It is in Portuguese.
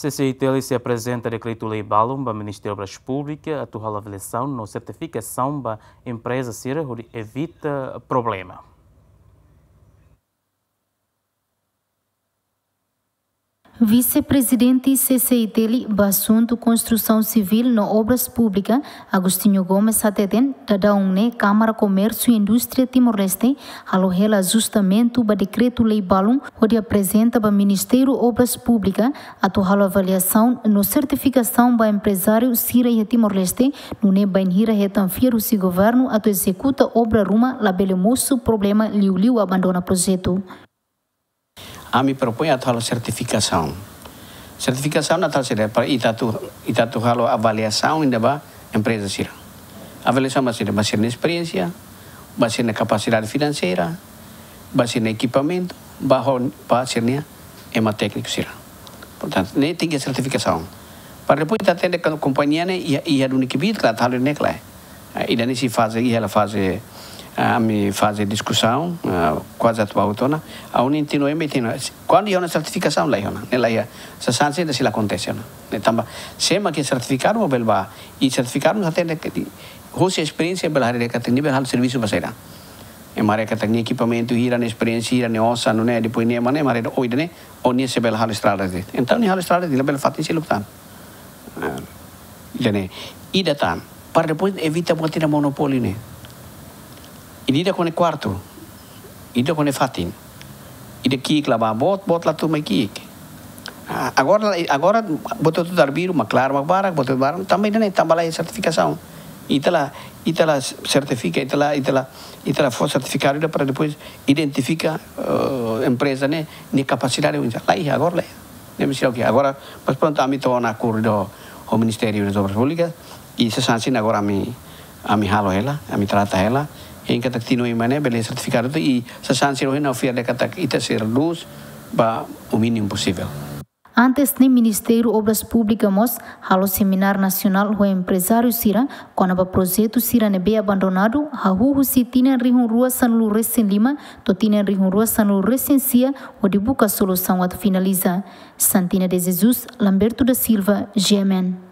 CCITL se apresenta decreto-lei balum para o Ministério das Públicas, a tua avaliação na certificação da empresa Sira evita problema. Vice-presidente CCITL do assunto construção civil na obras públicas, Agostinho Gomes Ateten, da Câmara Comércio e Indústria Timor-Leste, alohela ajustamento do decreto-lei balum, onde apresenta para o Ministério Obras Públicas a tua avaliação na certificação do empresário Sira e Timor-Leste, no nebanhira retanfiro se governo a executa obra ruma labele moço problema liu abandona projeto. A me propõe a tal certificação. Certificação na tal seria para itatu halo avaliação ainda ba empresa Sira. Avaliação baseada na experiência, baseada na capacidade financeira, baseada no equipamento, baseada na técnico Sira. Portanto, nem tem certificação. Para depois ter a companhia e a única vida que está ali naquela. E daí se faz a me fazer discussão quase atual autona a um intino quando eu na certificação lá se sanse da se acontece né tamba sema que certificar o belba e certificar nos até que hoje experiência bela área que tem nível de serviço baseira e mare que tem equipamento ira na experiência ira neosa não é depois nem mane mare hoje né onde se bela estrada então nem estrada de bela fatin se lutan e datan para depois evita botar monopólio né. Ini dah kone quarto, ini dah kone fatin, ini kik lah bot lah tu mai kik. Agora botou tudo arbiro, mas claro, mas barang, também nem também lá certificação. Itala certifica, itala for certificado para depois identifica empresa né, nem capacidade lá agora lá. Nem me sei o que. Agora, mas pronto, a mim estou na acordo ao Ministério das Obras Públicas e se sanction agora a mim halo ela, a mim trata ela. Em que tino imane bele certificado e se sanção na oferta que ita ser luz ba o mínimo possível. Antes no Ministério Obras Públicas mos halo seminar nacional o empresário Sira quando o projeto Sira nebe abandonado hahu si tina rihun rua sanlu recém lima to tina rihun rua sanlu recensia o de busca solução a finaliza. Santina de Jesus, Lamberto da Silva, GMN.